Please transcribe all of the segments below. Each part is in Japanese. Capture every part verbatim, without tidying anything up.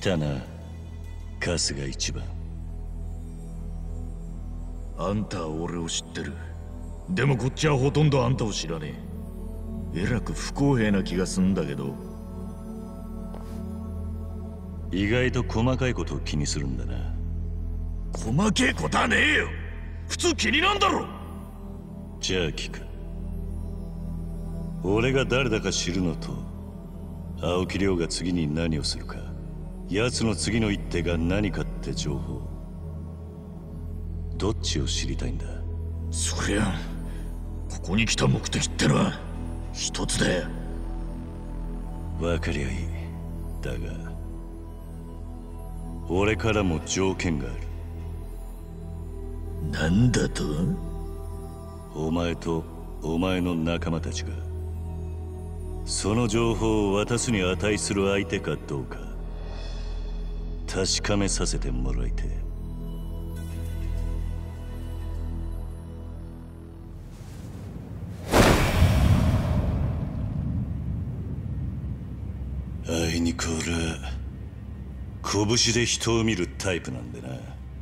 たな、春日一番。 あんたは俺を知ってる。でもこっちはほとんどあんたを知らねえ。えらく不公平な気がすんだけど。 意外と細かいことを気にするんだな。 細けえことはねえよ。普通気になんだろ。 じゃあ聞く。俺が誰だか知るのと、青木亮が次に何をするか、奴の次の一手が何かって情報、どっちを知りたいんだ？ そりゃここに来た目的ってのは一つだよ。 分かりゃいい。だが俺からも条件がある。 なんだと？ お前とお前の仲間たちがその情報を渡すに値する相手かどうか確かめさせてもらいてえ。あいにく俺は拳で人を見るタイプなんでな。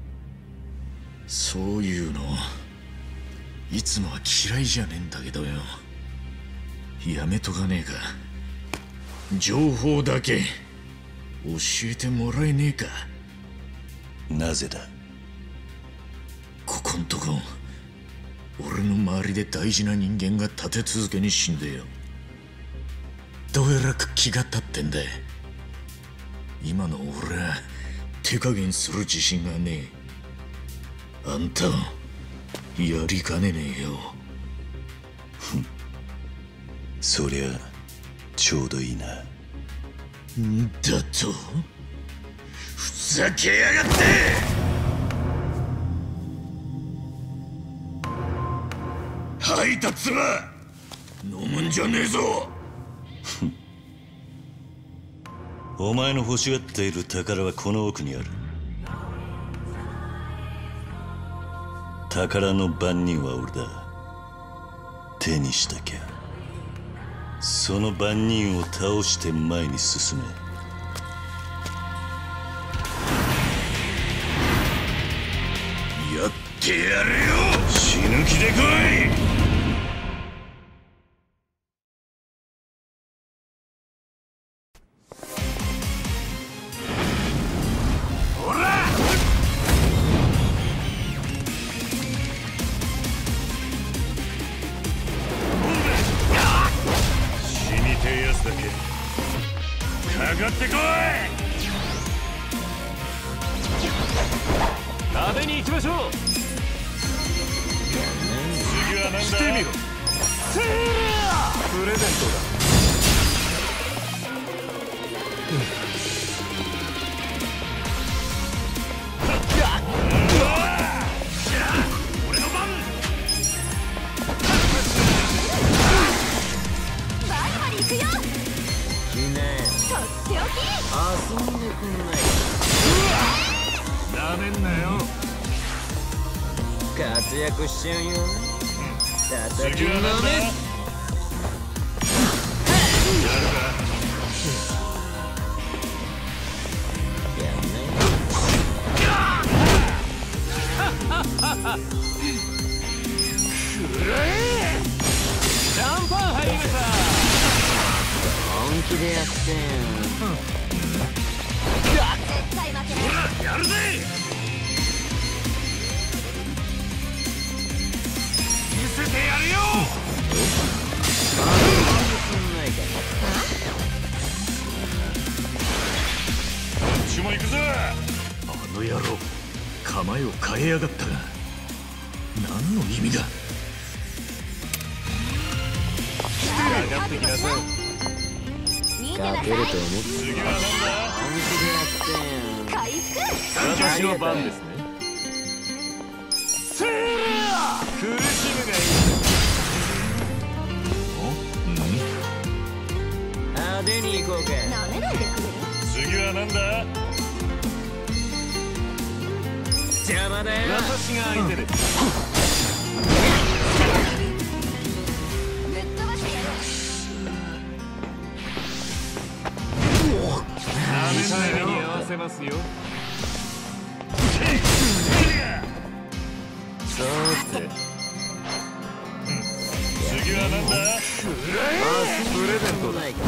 そういうのいつもは嫌いじゃねえんだけどよ。やめとかねえか。情報だけ教えてもらえねえか。 なぜだ？ ここんとこ俺の周りで大事な人間が立て続けに死んでよ。どえらく気が立ってんだ。今の俺は手加減する自信がねえ。あんたやりかねねえよ。 そりゃちょうどいいな。 んだと？ふざけやがって！吐いた唾飲むんじゃねえぞ。 お前の欲しがっている宝はこの奥にある。宝の番人は俺だ。手にしたきゃその番人を倒して前に進め。 やってやるよ。死ぬ気で来い。かかってこい。 食べに行きましょう。 次は何だ？ してみろ。セーラープレゼントだ。 俺の番。 バリバリ行くよ。とっておき。 遊んでくんないか。なめんなよ。 活躍しちゃうよ。叩きのめ。 やるか。 やんない。 くらえ。シャンパン入りました。 本気でやってん。 絶対負けない。 ほらやるぜ。見せてやるよ。こっちも行くぞ。あの野郎構えを変えやがったが何の意味だ。 上がってきなさい。 見てなさい。 かけると思って。 次は何だ。 本気でやってん。 回復。 私の番ですね。セーラー苦しむがいい。 派手に行こうか。 なめないでくれる。 次は何だ。 邪魔だよ。 私が相手です。 ぶっ飛ばしてやろう。 なめないよ。に合わせまますよ。 さて次は何だ？ プレゼントだ。 ないか。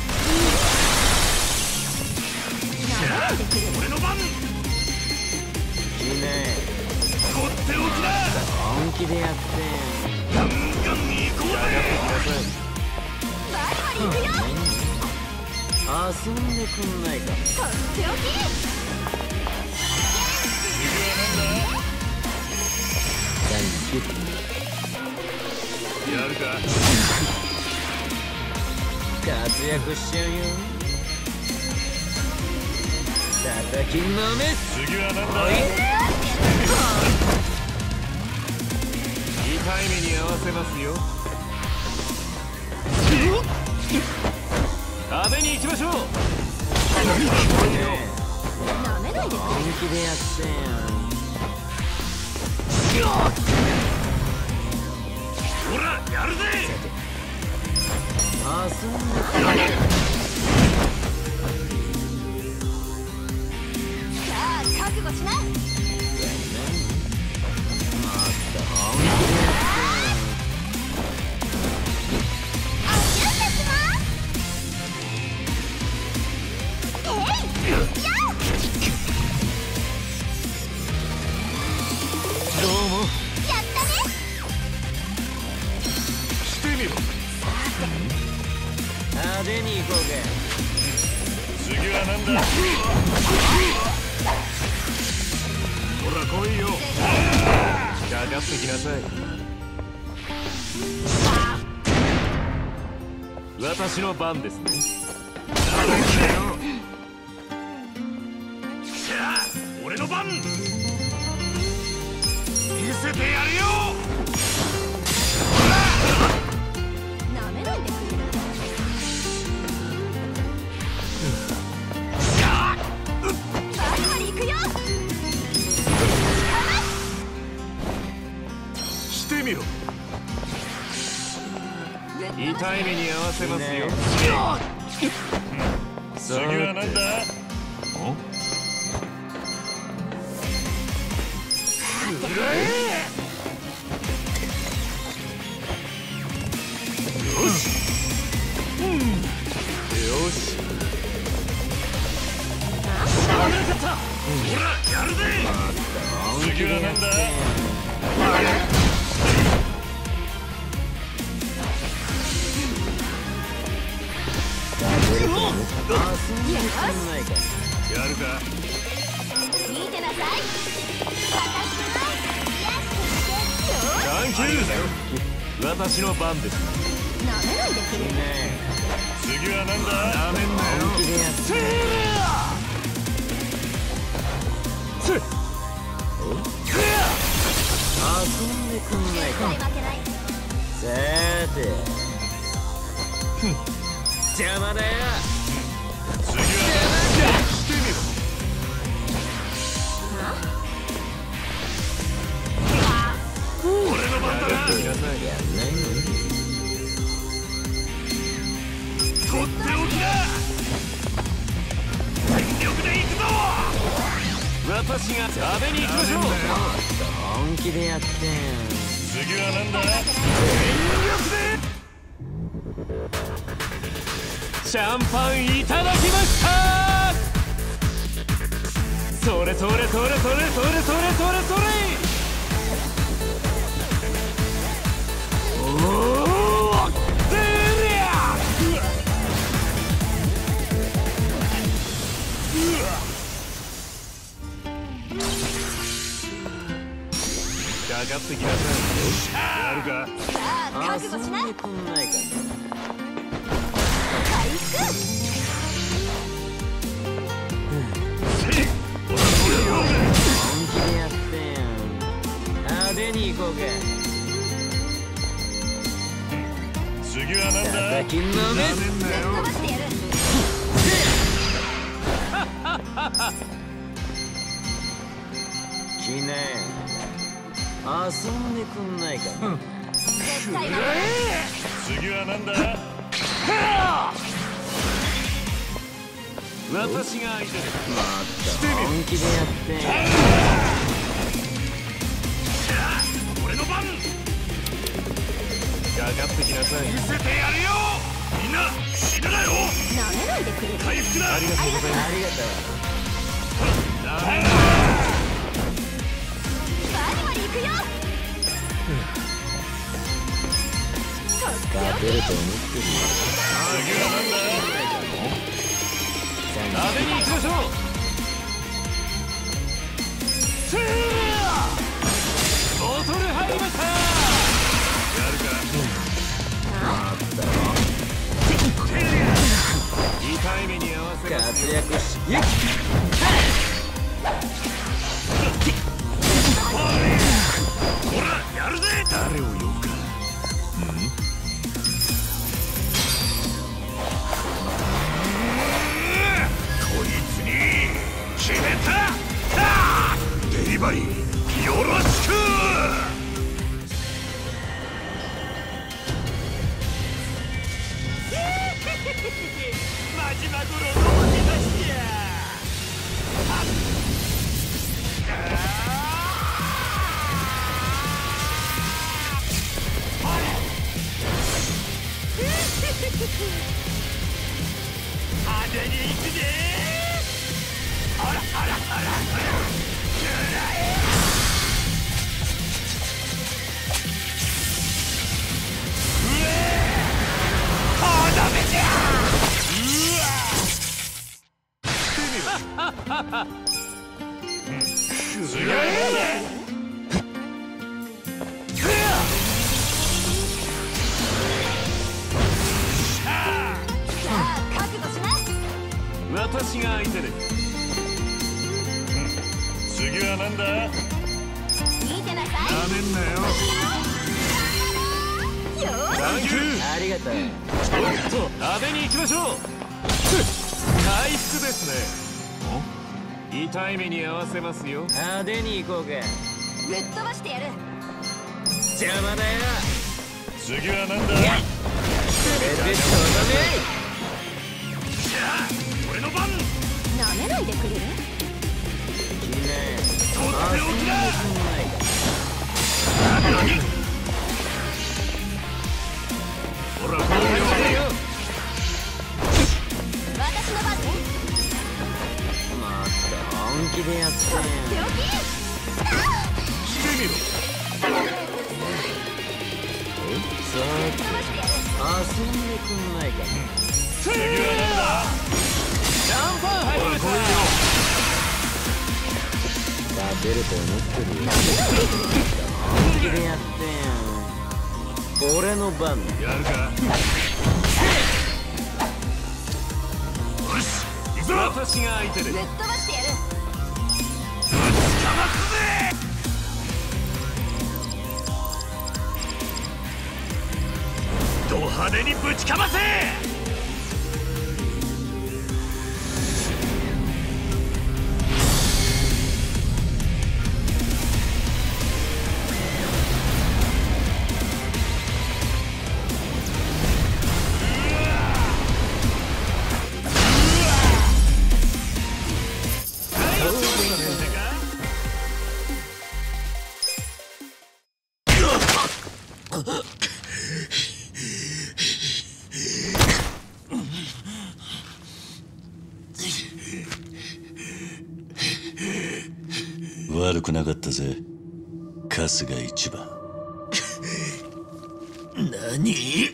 俺の番。 いいね。 放っておきだ。 本気でやってガンガン行こうぜ。 バリバリ行くよ。 遊んでくんないか。 とっておき。 やるか。 活躍しちゃうよ。叩きのめす。 次は何だ？ 痛い目に合わせますよ。食べに行きましょう。 なめないでくれ。 本気でやってほらやるぜ。 遊んでくんないか。 さあ覚悟しな。 派手に行こうか。 次は何だ？ ほら来いよ。かかってきなさい。私の番ですね。 じゃあ俺の番。見せてやるよ。 なめないでくれ。バリバリ行くよ。 してみろ。痛い目に合わせますよ。 次は何だ？ よし。よし。 ほらやるぜ。次は何だ？ 遊んでくんないか。 やるか。 見てなさい。私のよし。 サンキュー。私の番です。 なめないでくれ。 ね次は何だ？ なめんなよ。 本気でやって遊んでくんないか。 絶対負けない。 さーて邪魔だよ。 次は何だ？ してみろ。 俺の番だな。 来なさい。 やんないの？ とっておきだ。全力で行くぞ。 私が食べに行きましょう。 本気でやって次は何だ？ シャンパンいただきました。それそれそれそれそれそれそれそれ。おお。てりゃ。かかってきなさい。やるか。 さあ覚悟しな。 遊んでくんないか。 回復。 本気でやって派手に行こうか。 次は何だ？ 叩きのめす。 ぶっ飛ばしてやる。 きねえ遊んでくんないか。 絶対負けない。 次は何だ？ 私が相手です。 また本気でやってん。 俺の番。かかってきなさい。見せてやるよ。みんな死ぬなよ。 舐めないでくれる。 回復だ。ありがとうございます。 ありがとう。 ダメだ。 バリバリ行くよ。 勝てると思ってる。 次はなんだ。食べに行きましょう。せーボトル入りました。やるか。痛い目に合わせ活躍しほらやるぜ。誰を呼ぶか。こいつに決めた。デリバリーよろしく。マジマグロの負け出しや。派手に行くぜ。あらあらあらあら。私が相手です。次は何だ。 見てなさい。 なめんなよ。サンキュー。 ありがとう。 食べに行きましょう。回復ですね。痛い目に合わせますよ。 派手に行こうか。 ぶっ飛ばしてやる。 邪魔だよ。 次は何だ。 レベットだね。 俺の番。 舐めないでくれる。 きれい。 とっておきだ。ほら、これよ。 私の番ね。 また本気でやってん。 手置き。 してみろ。 さあ、遊んでくんないかね。 次は何だ。シャンパン入りました。 勝てると思ってるよ。本気でやってん。俺の番。 やるか。よし、行くぞ。私が相手です。 ぶっ飛ばしてやる。 ぶちかますぜ。ド派手にぶちかませ。 悪くなかったぜ、春日一番。 何？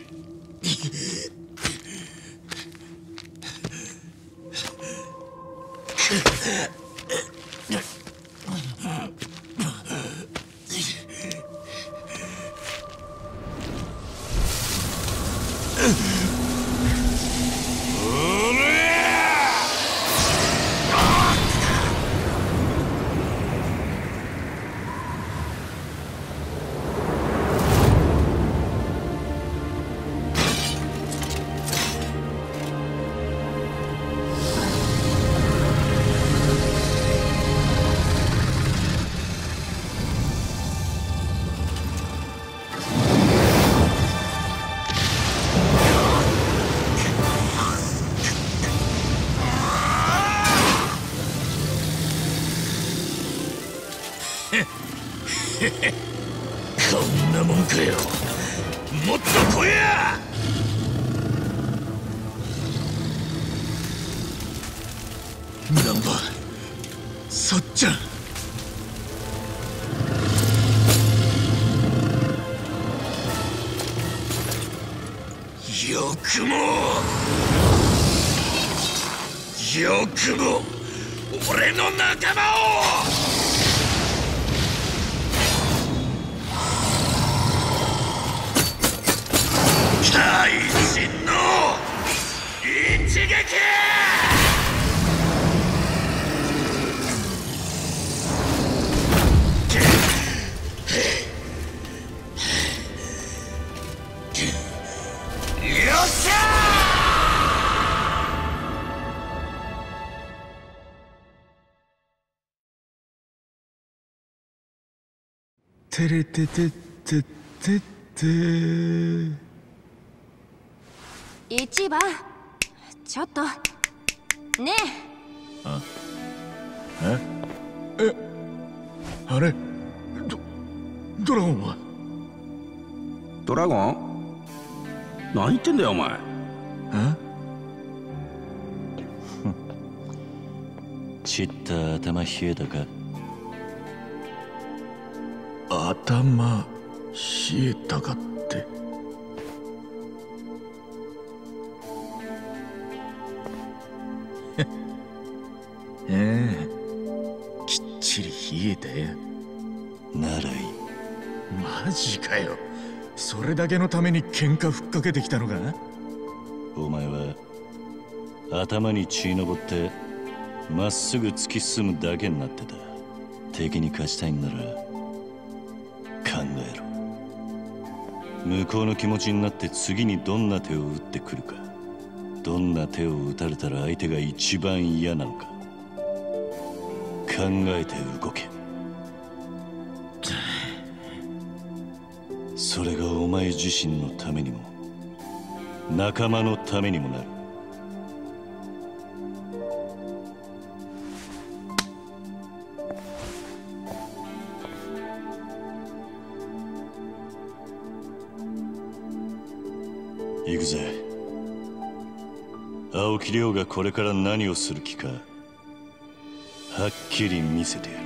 かよ。もっと来いや。ナンバさっちゃん。よくもよくも俺の仲間を。怪人の一撃。よっしゃー。てれててててて。 一番ちょっとねええあれドドラゴンは。 ドラゴン？何言ってんだよお前。 えちった頭冷えたか。 頭冷えたかって。ええ、きっちり冷えたよ。 ならいい。 マジかよ。それだけのために喧嘩ふっかけてきたのか。 お前は頭に血のぼってまっすぐ突き進むだけになってた。敵に勝ちたいんなら考えろ。向こうの気持ちになって次にどんな手を打ってくるか、どんな手を打たれたら相手が一番嫌なのか考えて動け。それがお前自身のためにも仲間のためにもなる。行くぜ。青木亮がこれから何をする気かはっきり見せてやる。